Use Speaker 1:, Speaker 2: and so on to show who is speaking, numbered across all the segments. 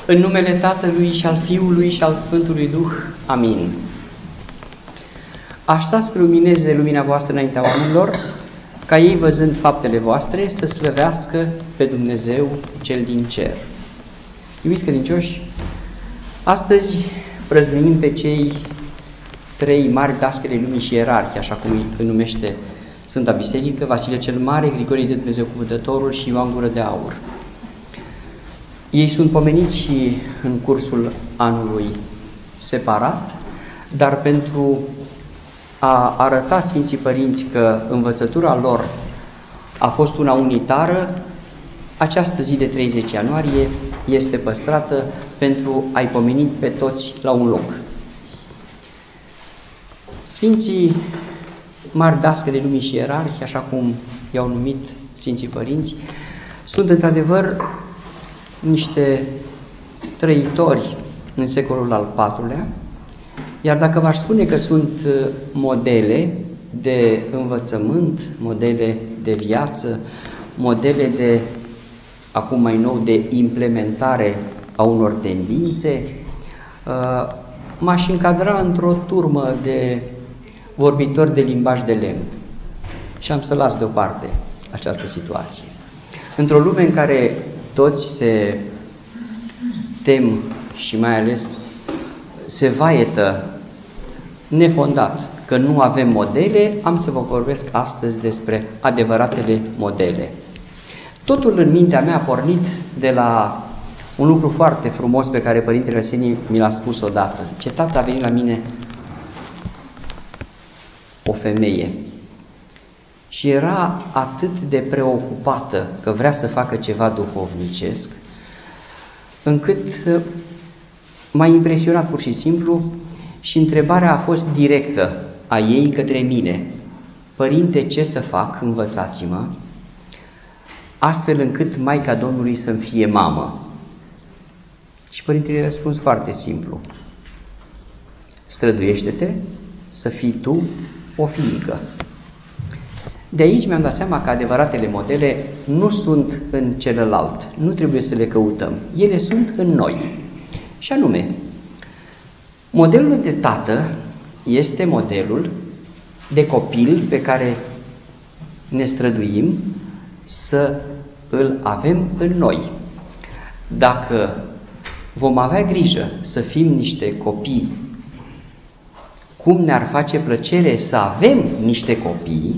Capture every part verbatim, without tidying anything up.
Speaker 1: În numele Tatălui și al Fiului și al Sfântului Duh. Amin. Așa să lumineze lumina voastră înaintea oamenilor, ca ei, văzând faptele voastre, să slăvească pe Dumnezeu cel din cer. Iubiți credincioși, astăzi prăznuim pe cei trei mari dascăli lumii și ierarhi, așa cum îi numește Sfânta Biserică, Vasile cel Mare, Grigorie de Dumnezeu Cuvântătorul și Ioan Gură de Aur. Ei sunt pomeniți și în cursul anului separat, dar pentru a arăta Sfinții Părinți că învățătura lor a fost una unitară, această zi de treizeci ianuarie este păstrată pentru a-i pomeni pe toți la un loc. Sfinții mari dascăli lumii și ierarhi, așa cum i-au numit Sfinții Părinți, sunt într-adevăr niște trăitori în secolul al patrulea, iar dacă v-aș spune că sunt modele de învățământ, modele de viață, modele de, acum mai nou, de implementare a unor tendințe, m-aș încadra într-o turmă de vorbitori de limbaj de lemn și am să las deoparte această situație. Într-o lume în care toți se tem și mai ales se vaietă nefondat că nu avem modele, am să vă vorbesc astăzi despre adevăratele modele. Totul în mintea mea a pornit de la un lucru foarte frumos pe care Părintele Arsenie mi l-a spus odată. Ce tată, a venit la mine o femeie și era atât de preocupată că vrea să facă ceva duhovnicesc, încât m-a impresionat pur și simplu și întrebarea a fost directă a ei către mine. Părinte, ce să fac? Învățați-mă, astfel încât Maica Domnului să-mi fie mamă. Și Părintele a răspuns foarte simplu. Străduiește-te să fii tu o fiică. De aici mi-am dat seama că adevăratele modele nu sunt în celălalt, nu trebuie să le căutăm, ele sunt în noi. Și anume, modelul de tată este modelul de copil pe care ne străduim să îl avem în noi. Dacă vom avea grijă să fim niște copii, cum ne-ar face plăcere să avem niște copii,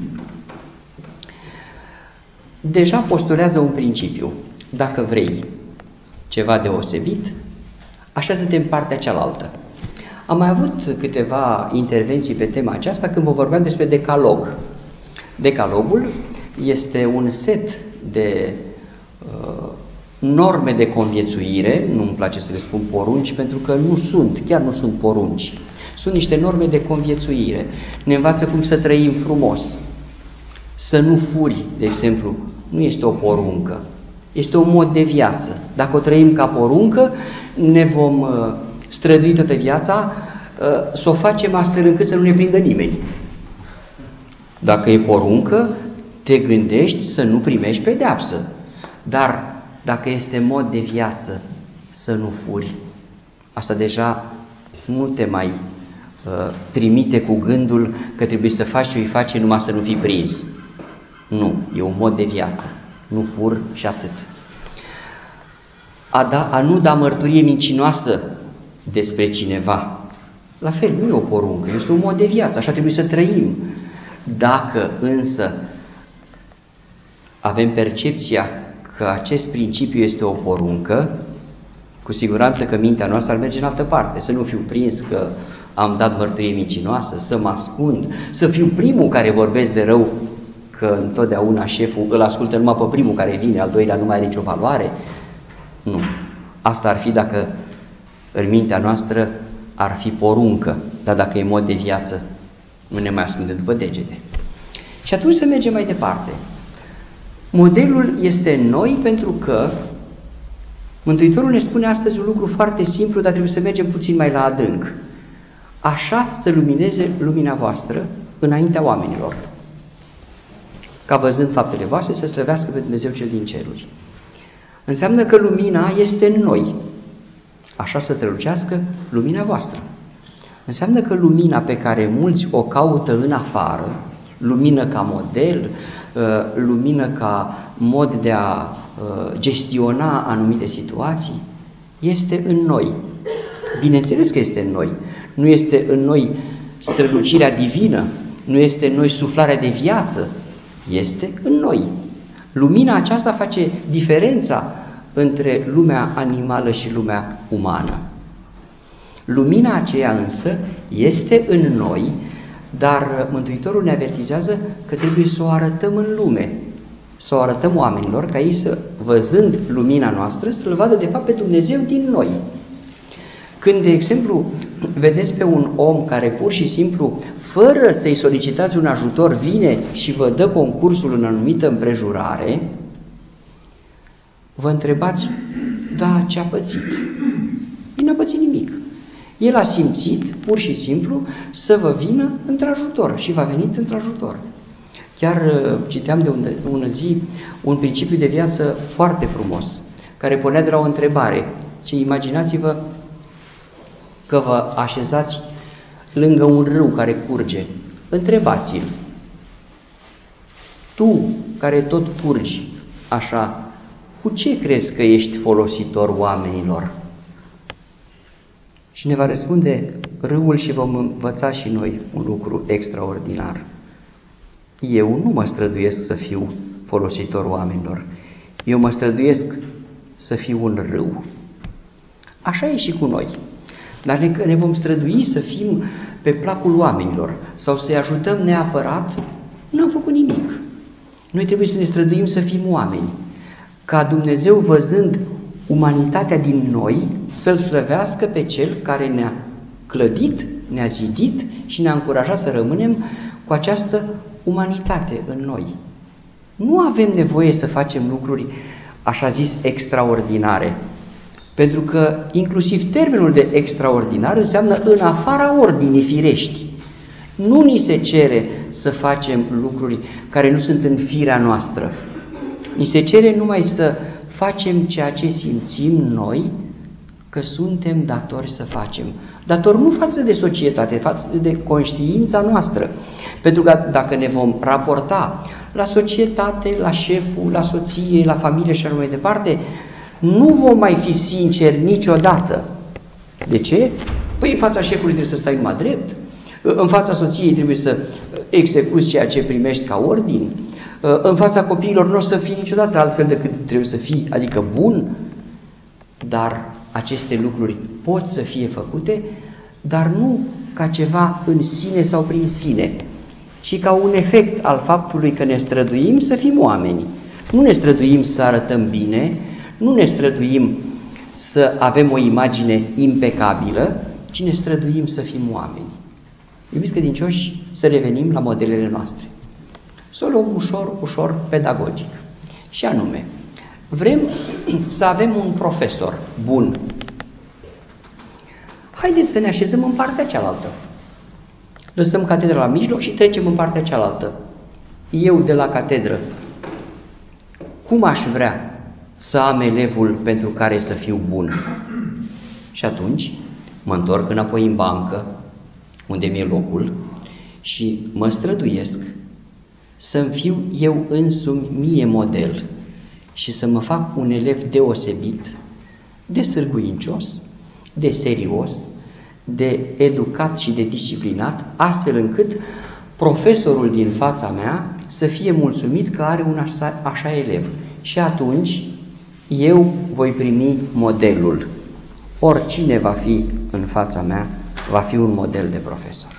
Speaker 1: deja postulează un principiu. Dacă vrei ceva deosebit, așează-te în partea cealaltă. Am mai avut câteva intervenții pe tema aceasta când vă vorbeam despre decalog. Decalogul este un set de uh, norme de conviețuire, nu-mi place să le spun porunci, pentru că nu sunt, chiar nu sunt porunci. Sunt niște norme de conviețuire. Ne învață cum să trăim frumos. Să nu furi, de exemplu, nu este o poruncă. Este un mod de viață. Dacă o trăim ca poruncă, ne vom uh, strădui toată viața uh, să o facem astfel încât să nu ne prindă nimeni. Dacă e poruncă, te gândești să nu primești pedeapsă. Dar dacă este mod de viață să nu furi, asta deja nu te mai uh, trimite cu gândul că trebuie să faci ce îi face numai să nu fii prins. Nu, e un mod de viață. Nu fur și atât. A, da, a nu da mărturie mincinoasă despre cineva, la fel, nu e o poruncă, este un mod de viață, așa trebuie să trăim. Dacă însă avem percepția că acest principiu este o poruncă, cu siguranță că mintea noastră ar merge în altă parte, să nu fiu prins că am dat mărturie mincinoasă, să mă ascund, să fiu primul care vorbesc de rău, că întotdeauna șeful îl ascultă numai pe primul care vine, al doilea nu mai are nicio valoare. Nu. Asta ar fi dacă în mintea noastră ar fi poruncă, dar dacă e mod de viață, nu ne mai ascunde după degete. Și atunci să mergem mai departe. Modelul este în noi pentru că Mântuitorul ne spune astăzi un lucru foarte simplu, dar trebuie să mergem puțin mai la adânc. Așa să lumineze lumina voastră înaintea oamenilor, ca văzând faptele voastre să slăvească pe Dumnezeu cel din ceruri. Înseamnă că lumina este în noi. așa să strălucească lumina voastră. Înseamnă că lumina pe care mulți o caută în afară, lumină ca model, lumină ca mod de a gestiona anumite situații, este în noi. Bineînțeles că este în noi. Nu este în noi strălucirea divină, nu este în noi suflarea de viață, este în noi. Lumina aceasta face diferența între lumea animală și lumea umană. Lumina aceea însă este în noi, dar Mântuitorul ne avertizează că trebuie să o arătăm în lume, să o arătăm oamenilor, ca ei să, văzând lumina noastră, să-L vadă de fapt pe Dumnezeu din noi. Când, de exemplu, vedeți pe un om care pur și simplu, fără să-i solicitați un ajutor, vine și vă dă concursul în anumită împrejurare, vă întrebați, da, ce a pățit? Nu a pățit nimic. El a simțit, pur și simplu, să vă vină într-ajutor și v-a venit într-ajutor. Chiar citeam de ună zi un principiu de viață foarte frumos, care pornea de la o întrebare. Ce imaginați-vă că vă așezați lângă un râu care curge. Întrebați-l. Tu, care tot curgi așa, cu ce crezi că ești folositor oamenilor? Și ne va răspunde râul și vom învăța și noi un lucru extraordinar. Eu nu mă străduiesc să fiu folositor oamenilor. Eu mă străduiesc să fiu un râu. Așa e și cu noi. Dar ne, ne vom strădui să fim pe placul oamenilor sau să-i ajutăm neapărat, nu am făcut nimic. Noi trebuie să ne străduim să fim oameni, ca Dumnezeu, văzând umanitatea din noi, să-L slăvească pe Cel care ne-a clădit, ne-a zidit și ne-a încurajat să rămânem cu această umanitate în noi. Nu avem nevoie să facem lucruri, așa zis, extraordinare, pentru că inclusiv termenul de extraordinar înseamnă în afara ordinii firești. Nu ni se cere să facem lucruri care nu sunt în firea noastră. Ni se cere numai să facem ceea ce simțim noi că suntem datori să facem. Datori nu față de societate, față de conștiința noastră. Pentru că dacă ne vom raporta la societate, la șeful, la soție, la familie și așa mai departe, nu vom mai fi sinceri niciodată. De ce? Păi în fața șefului trebuie să stai numai drept, în fața soției trebuie să execuți ceea ce primești ca ordin, în fața copiilor nu o să fii niciodată altfel decât trebuie să fii, adică bun, dar aceste lucruri pot să fie făcute, dar nu ca ceva în sine sau prin sine, ci ca un efect al faptului că ne străduim să fim oameni. Nu ne străduim să arătăm bine, nu ne străduim să avem o imagine impecabilă, ci ne străduim să fim oameni. Iubiți credincioși, să revenim la modelele noastre. Să o luăm ușor, ușor pedagogic. Și anume, vrem să avem un profesor bun. Haideți să ne așezăm în partea cealaltă. Lăsăm catedra la mijloc și trecem în partea cealaltă. Eu de la catedră, cum aș vrea să am elevul pentru care să fiu bun? Și atunci mă întorc înapoi în bancă, unde mi-e locul, și mă străduiesc să-mi fiu eu însumi mie model și să mă fac un elev deosebit, de sârguincios, de serios, de educat și de disciplinat, astfel încât profesorul din fața mea să fie mulțumit că are un așa, așa elev. Și atunci eu voi primi modelul. Oricine va fi în fața mea va fi un model de profesor.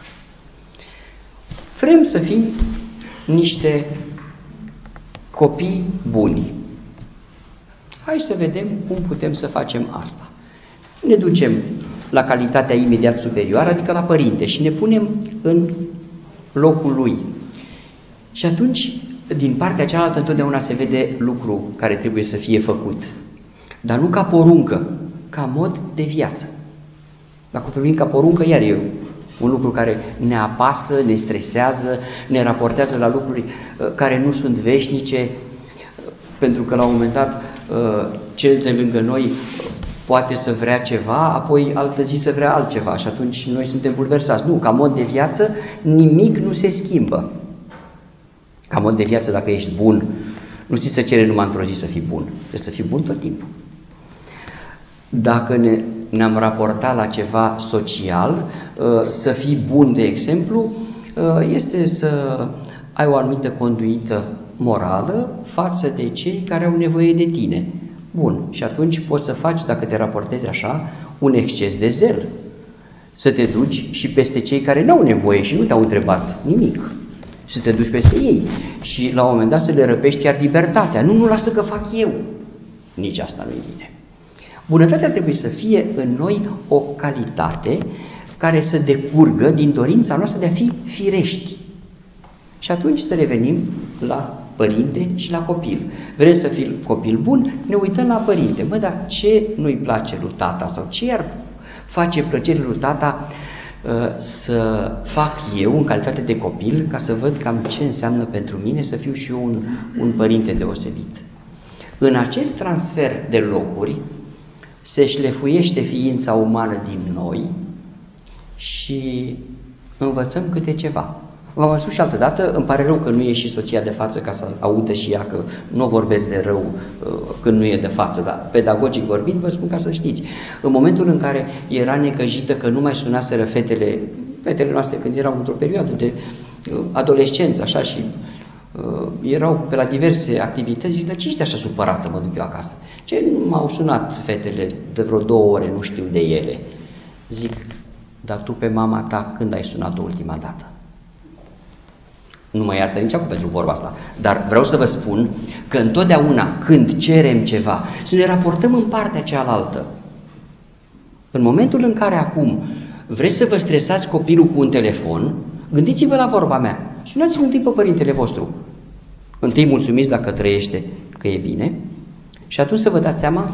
Speaker 1: Vrem să fim niște copii buni. Hai să vedem cum putem să facem asta. Ne ducem la calitatea imediat superioară, adică la părinte, și ne punem în locul lui. Și atunci, din partea cealaltă, întotdeauna se vede lucru care trebuie să fie făcut. Dar nu ca poruncă, ca mod de viață. Dacă privim ca poruncă, iar e un lucru care ne apasă, ne stresează, ne raportează la lucruri care nu sunt veșnice, pentru că la un moment dat cel de lângă noi poate să vrea ceva, apoi altă zi să vrea altceva și atunci noi suntem bulversați. Nu, ca mod de viață nimic nu se schimbă. Ca mod de viață, dacă ești bun, nu ți se cere numai într-o zi să fii bun, trebuie să fii bun tot timpul. Dacă ne, ne-am raportat la ceva social, să fii bun, de exemplu, este să ai o anumită conduită morală față de cei care au nevoie de tine. Bun, și atunci poți să faci, dacă te raportezi așa, un exces de zel. Să te duci și peste cei care nu au nevoie și nu te-au întrebat nimic. Să te duci peste ei și la un moment dat să le răpești chiar libertatea. Nu, nu lasă că fac eu. Nici asta nu-i bine. Bunătatea trebuie să fie în noi o calitate care să decurgă din dorința noastră de a fi firești. Și atunci să revenim la părinte și la copil. Vrem să fii copil bun? Ne uităm la părinte. Mă, dar ce nu-i place lui tata sau ce ar face plăcere lui tata uh, să fac eu în calitate de copil ca să văd cam ce înseamnă pentru mine să fiu și eu un, un părinte deosebit. În acest transfer de locuri se șlefuiește ființa umană din noi și învățăm câte ceva. V-am spus și altă dată, îmi pare rău că nu e și soția de față ca să audă și ea că nu vorbesc de rău uh, când nu e de față, dar pedagogic vorbind vă spun ca să știți. În momentul în care era necăjită că nu mai sunaseră fetele, fetele noastre când erau într-o perioadă de uh, adolescență așa și uh, erau pe la diverse activități, zic, dar ce ești așa supărată, mă duc eu acasă? Ce nu m-au sunat fetele de vreo două ore, nu știu de ele? Zic, dar tu pe mama ta când ai sunat-o ultima dată? Nu mă iartă nici acum pentru vorba asta, dar vreau să vă spun că întotdeauna când cerem ceva, să ne raportăm în partea cealaltă. În momentul în care acum vreți să vă stresați copilul cu un telefon, gândiți-vă la vorba mea. Sunați-vă întâi pe părintele vostru. Întâi mulțumiți dacă trăiește că e bine și atunci să vă dați seama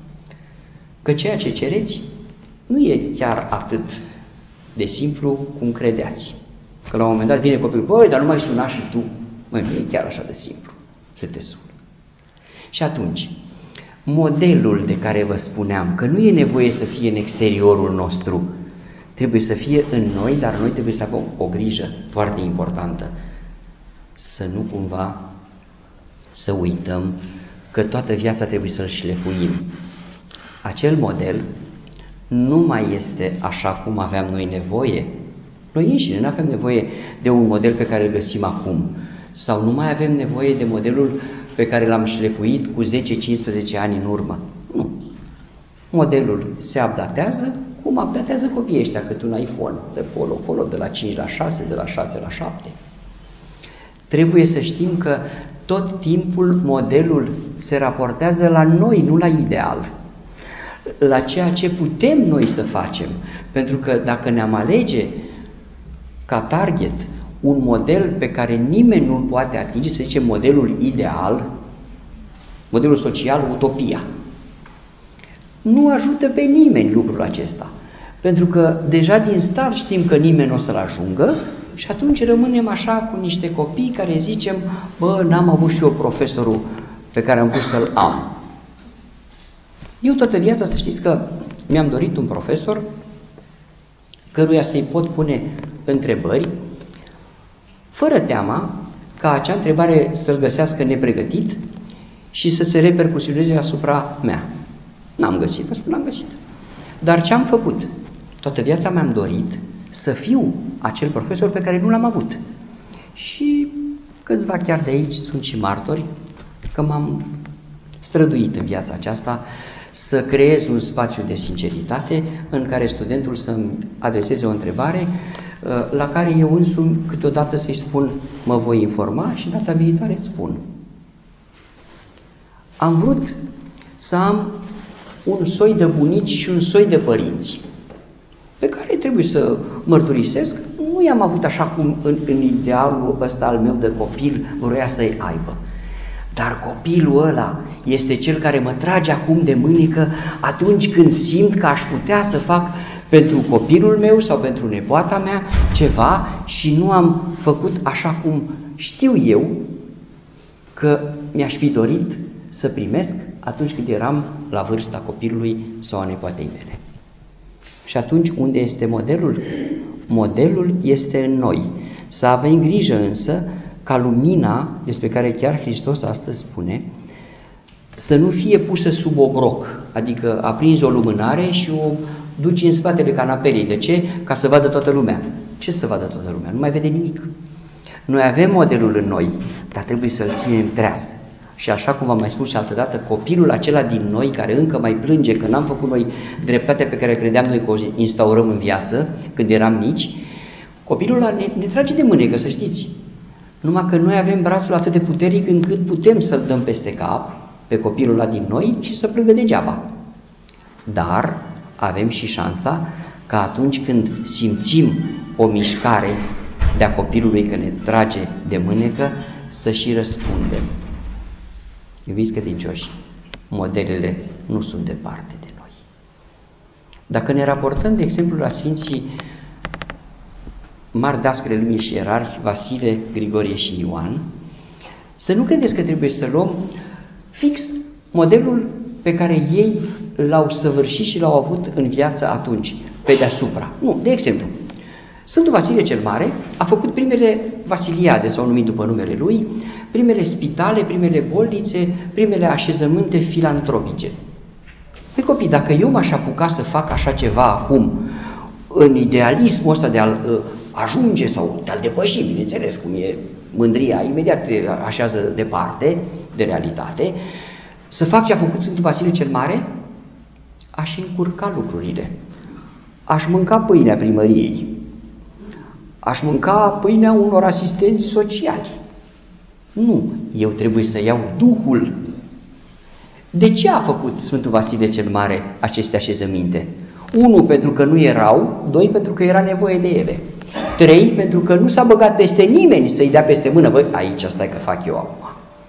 Speaker 1: că ceea ce cereți nu e chiar atât de simplu cum credeați. Că la un moment dat vine copilul, băi, dar nu mai suna și tu. Măi, nu e chiar așa de simplu să te suni. Și atunci, modelul de care vă spuneam, că nu e nevoie să fie în exteriorul nostru, trebuie să fie în noi, dar noi trebuie să avem o grijă foarte importantă. Să nu cumva să uităm că toată viața trebuie să-l șlefuim. Acel model nu mai este așa cum aveam noi nevoie. Noi înșine nu avem nevoie de un model pe care îl găsim acum sau nu mai avem nevoie de modelul pe care l-am șlefuit cu zece cincisprezece ani în urmă. Nu. Modelul se updatează cum updatează copiii ăștia, cât un iPhone, de polo-polo, de la cinci la șase, de la șase la șapte. Trebuie să știm că tot timpul modelul se raportează la noi, nu la ideal, la ceea ce putem noi să facem. Pentru că dacă ne-am alege ca target un model pe care nimeni nu-l poate atinge, să zicem modelul ideal, modelul social, utopia. Nu ajută pe nimeni lucrul acesta, pentru că deja din start știm că nimeni nu o să-l ajungă și atunci rămânem așa cu niște copii care zicem, bă, n-am avut și eu profesorul pe care am vrut să-l am. Eu toată viața să știți că mi-am dorit un profesor căruia să-i pot pune întrebări, fără teama ca acea întrebare să-l găsească nepregătit și să se repercusioneze asupra mea. N-am găsit, vă spun, n-am găsit. Dar ce am făcut? Toată viața mi-am dorit să fiu acel profesor pe care nu l-am avut. Și câțiva chiar de aici sunt și martori că m-am străduit în viața aceasta să creez un spațiu de sinceritate în care studentul să-mi adreseze o întrebare la care eu însumi câteodată să-i spun mă voi informa și data viitoare îți spun. Am vrut să am un soi de bunici și un soi de părinți pe care trebuie să mărturisesc, nu i-am avut așa cum în, în idealul ăsta al meu de copil vroia să-i aibă. Dar copilul ăla este cel care mă trage acum de mânecă atunci când simt că aș putea să fac pentru copilul meu sau pentru nepoata mea ceva și nu am făcut așa cum știu eu că mi-aș fi dorit să primesc atunci când eram la vârsta copilului sau a nepoatei mele. Și atunci unde este modelul? Modelul este în noi. Să avem grijă însă ca lumina, despre care chiar Hristos astăzi spune, să nu fie pusă sub obroc, adică aprinzi o lumânare și o duci în spatele canapelei. De ce? Ca să vadă toată lumea. Ce să vadă toată lumea? Nu mai vede nimic. Noi avem modelul în noi, dar trebuie să-l ținem treaz. Și așa cum v-am mai spus și altădată, copilul acela din noi care încă mai plânge că n-am făcut noi dreptatea pe care credeam noi că o instaurăm în viață când eram mici, copilul ăla ne, ne trage de mânecă, să știți. Numai că noi avem brațul atât de puternic încât putem să-l dăm peste cap pe copilul ăla din noi și să plângă degeaba. Dar avem și șansa că atunci când simțim o mișcare de-a copilului că ne trage de mânecă, să și răspundem. Iubiți credincioși, modelele nu sunt departe de noi. Dacă ne raportăm, de exemplu, la Sfinții mari dascăle lumii și ierarhi, Vasile, Grigorie și Ioan, să nu credeți că trebuie să luăm fix modelul pe care ei l-au săvârșit și l-au avut în viață atunci, pe deasupra. Nu, de exemplu, Sfântul Vasile cel Mare a făcut primele vasiliade, s-au numit după numele lui, primele spitale, primele bolnițe, primele așezământe filantropice. Păi copii, dacă eu m-aș apuca să fac așa ceva acum, în idealismul ăsta de a-l uh, ajunge sau de a-l depăși, bineînțeles, cum e mândria, imediat te așează departe de realitate, să fac ce a făcut Sfântul Vasile cel Mare, aș încurca lucrurile. Aș mânca pâinea primăriei. Aș mânca pâinea unor asistenți sociali. Nu, eu trebuie să iau Duhul. De ce a făcut Sfântul Vasile cel Mare aceste așezăminte? Unu, pentru că nu erau, doi, pentru că era nevoie de ele. Trei, pentru că nu s-a băgat peste nimeni să-i dea peste mână. Băi, aici stai că fac eu acum.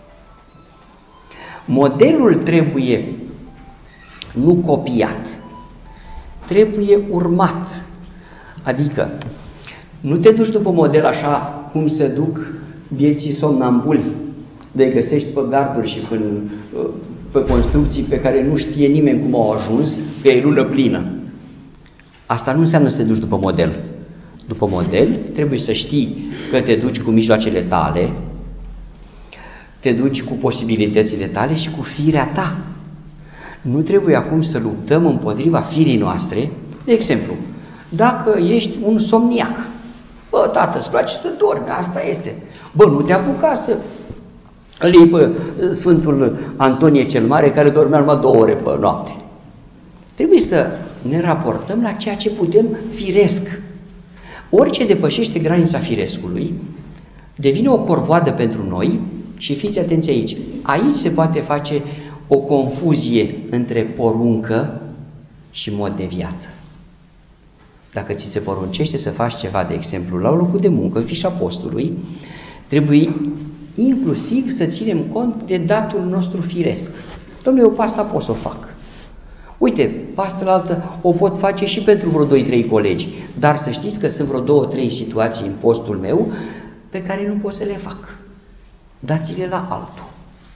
Speaker 1: Modelul trebuie nu copiat, trebuie urmat. Adică nu te duci după model așa cum se duc vieții somnambuli, de găsești pe garduri și pe, pe construcții pe care nu știe nimeni cum au ajuns, că e lună plină. Asta nu înseamnă să te duci după model. După model trebuie să știi că te duci cu mijloacele tale, te duci cu posibilitățile tale și cu firea ta. Nu trebuie acum să luptăm împotriva firii noastre. De exemplu, dacă ești un somniac, bă, tată, îți place să dormi, asta este. Bă, nu te apuca să îl iei pe Sfântul Antonie cel Mare, care dormea numai două ore pe noapte. Trebuie să ne raportăm la ceea ce putem firesc. Orice depășește granița firescului devine o corvoadă pentru noi și fiți atenți aici. Aici se poate face o confuzie între poruncă și mod de viață. Dacă ți se poruncește să faci ceva, de exemplu, la locul de muncă, în fișa postului, trebuie inclusiv să ținem cont de datul nostru firesc. Dom'le, eu pe asta pot să o fac. Uite, pe asta altă o pot face și pentru vreo doi trei colegi, dar să știți că sunt vreo două trei situații în postul meu pe care nu pot să le fac. Dați-le la altul.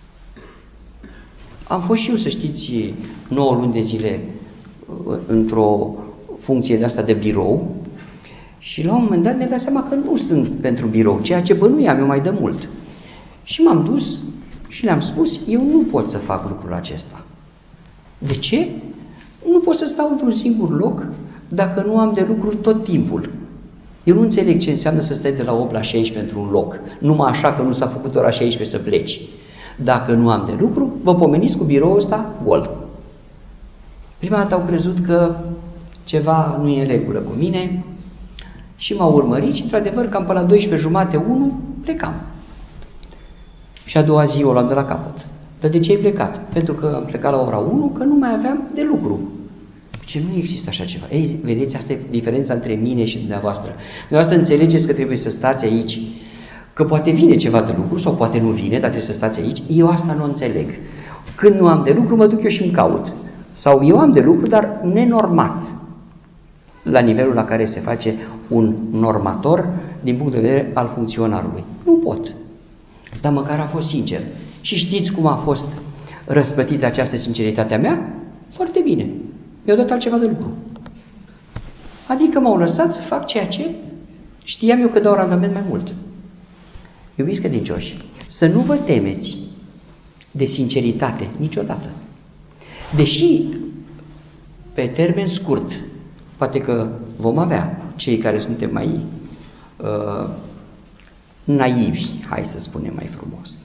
Speaker 1: Am fost și eu, să știți, nouă luni de zile într-o funcție de asta de birou și la un moment dat mi-am dat seama că nu sunt pentru birou, ceea ce bănuiam eu mai de mult. Și m-am dus și le-am spus, eu nu pot să fac lucrul acesta. De ce? Nu pot să stau într-un singur loc dacă nu am de lucru tot timpul. Eu nu înțeleg ce înseamnă să stai de la opt la șaisprezece într-un loc, numai așa că nu s-a făcut ora șaisprezece să pleci. Dacă nu am de lucru, vă pomeniți cu biroul ăsta gol. Prima dată au crezut că ceva nu e în regulă cu mine și m-au urmărit și, într-adevăr, cam pe la douăsprezece jumate, unu, plecam. Și a doua zi o luam de la capăt. Dar de ce ai plecat? Pentru că am plecat la ora unu, că nu mai aveam de lucru. Ce nu există așa ceva. Ei, vedeți, asta e diferența între mine și dumneavoastră. Dumneavoastră înțelegeți că trebuie să stați aici, că poate vine ceva de lucru sau poate nu vine, dar trebuie să stați aici. Eu asta nu înțeleg. Când nu am de lucru, mă duc eu și îmi caut. Sau eu am de lucru, dar nenormat. La nivelul la care se face un normator din punct de vedere al funcționarului. Nu pot. Dar măcar a fost sincer. Și știți cum a fost răspătit această sinceritate a mea? Foarte bine. Mi-au dat altceva de lucru. Adică m-au lăsat să fac ceea ce știam eu că dau randament mai mult. Iubiți credincioși, să nu vă temeți de sinceritate niciodată. Deși pe termen scurt, poate că vom avea cei care suntem mai uh, naivi, hai să spunem mai frumos.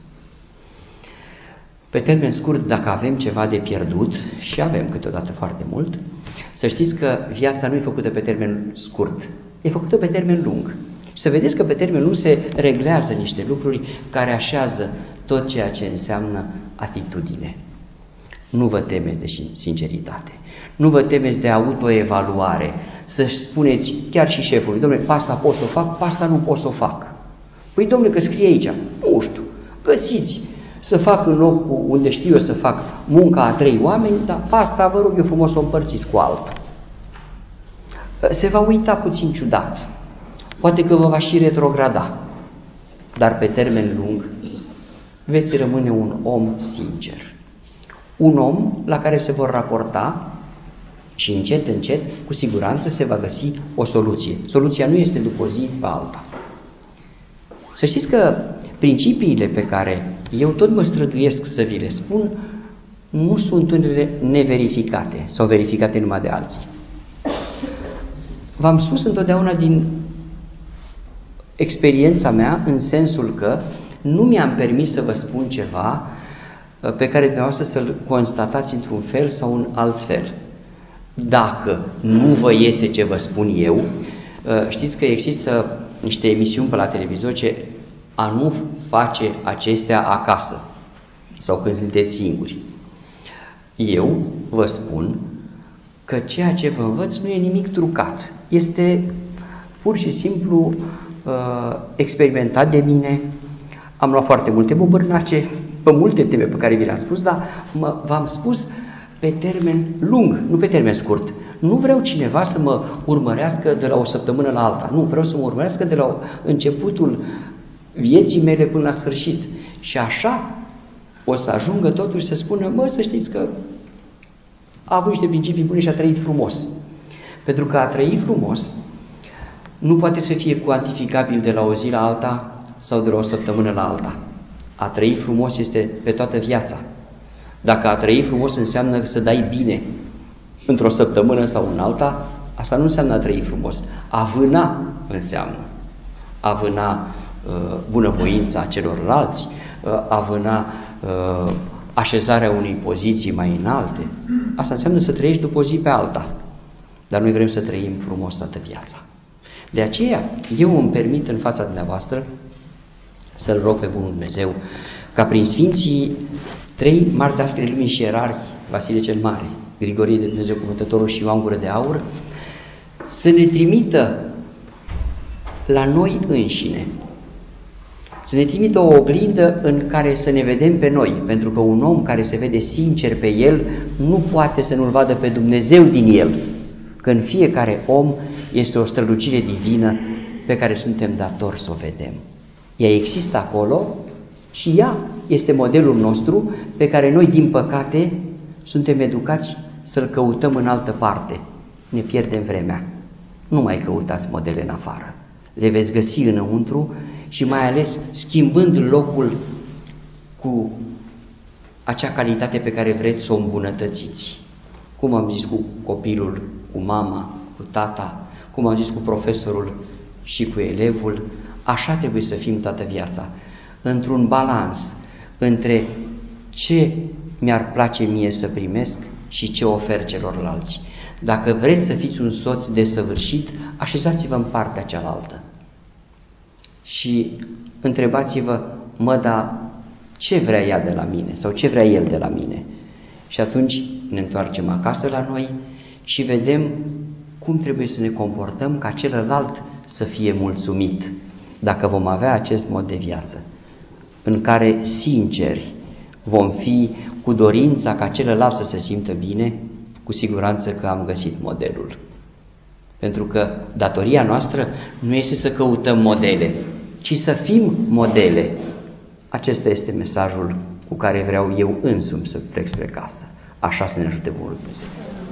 Speaker 1: Pe termen scurt, dacă avem ceva de pierdut, și avem câteodată foarte mult, să știți că viața nu e făcută pe termen scurt, e făcută pe termen lung. Și să vedeți că pe termen lung se reglează niște lucruri care așează tot ceea ce înseamnă atitudine. Nu vă temeți de sinceritate, nu vă temeți de autoevaluare, să spuneți chiar și șefului, domnule, pasta pot să o fac, pasta nu pot să o fac. Păi domnule, că scrie aici, nu știu, găsiți să fac în locul unde știu eu să fac munca a trei oameni, dar pasta vă rog eu frumos să o împărțiți cu altul. Se va uita puțin ciudat, poate că vă va și retrograda, dar pe termen lung veți rămâne un om sincer. Un om la care se vor raporta și încet, încet, cu siguranță se va găsi o soluție. Soluția nu este după o zi pe alta. Să știți că principiile pe care eu tot mă străduiesc să vi le spun nu sunt unele neverificate sau verificate numai de alții. V-am spus întotdeauna din experiența mea în sensul că nu mi-am permis să vă spun ceva pe care dumneavoastră să-l constatați într-un fel sau în alt fel. Dacă nu vă iese ce vă spun eu, știți că există niște emisiuni pe la televizor ce a nu face acestea acasă sau când sunteți singuri. Eu vă spun că ceea ce vă învăț nu e nimic trucat. Este pur și simplu uh, experimentat de mine. Am luat foarte multe bobârnace pe multe teme pe care vi le-am spus, dar mă, v-am spus pe termen lung, nu pe termen scurt. Nu vreau cineva să mă urmărească de la o săptămână la alta. Nu, vreau să mă urmărească de la începutul vieții mele până la sfârșit. Și așa o să ajungă totuși să spună, mă, să știți că a avut niște principii bune și a trăit frumos. Pentru că a trăi frumos nu poate să fie cuantificabil de la o zi la alta sau de la o săptămână la alta. A trăi frumos este pe toată viața. Dacă a trăi frumos înseamnă să dai bine într-o săptămână sau în alta, asta nu înseamnă a trăi frumos. A vâna înseamnă. A vâna uh, bunăvoința celorlalți, uh, a vâna uh, așezarea unei poziții mai înalte. Asta înseamnă să trăiești după o zi pe alta. Dar noi vrem să trăim frumos toată viața. De aceea, eu îmi permit în fața dumneavoastră să-L rog pe Bunul Dumnezeu ca prin Sfinții trei mari dascăli lumii și ierarhi, Vasile cel Mare, Grigorie de Dumnezeu Cuvântătorul și Ioan Gură de Aur, să ne trimită la noi înșine, să ne trimită o oglindă în care să ne vedem pe noi, pentru că un om care se vede sincer pe el nu poate să nu-L vadă pe Dumnezeu din el, că în fiecare om este o strălucire divină pe care suntem datori să o vedem. Ea există acolo și ea este modelul nostru pe care noi, din păcate, suntem educați să-l căutăm în altă parte. Ne pierdem vremea. Nu mai căutați modele în afară. Le veți găsi înăuntru și mai ales schimbând locul cu acea calitate pe care vreți să o îmbunătățiți. Cum am zis cu copilul, cu mama, cu tata, cum am zis cu profesorul și cu elevul, așa trebuie să fim toată viața. Într-un balans între ce mi-ar place mie să primesc și ce ofer celorlalți. Dacă vreți să fiți un soț desăvârșit, așezați-vă în partea cealaltă și întrebați-vă, mă, dar ce vrea ea de la mine sau ce vrea el de la mine? Și atunci ne întoarcem acasă la noi și vedem cum trebuie să ne comportăm ca celălalt să fie mulțumit, dacă vom avea acest mod de viață, în care sinceri vom fi cu dorința ca celălalt să se simtă bine, cu siguranță că am găsit modelul. Pentru că datoria noastră nu este să căutăm modele, ci să fim modele. Acesta este mesajul cu cu care vreau eu însumi să plec spre casă. Așa să ne ajute Bunul Dumnezeu.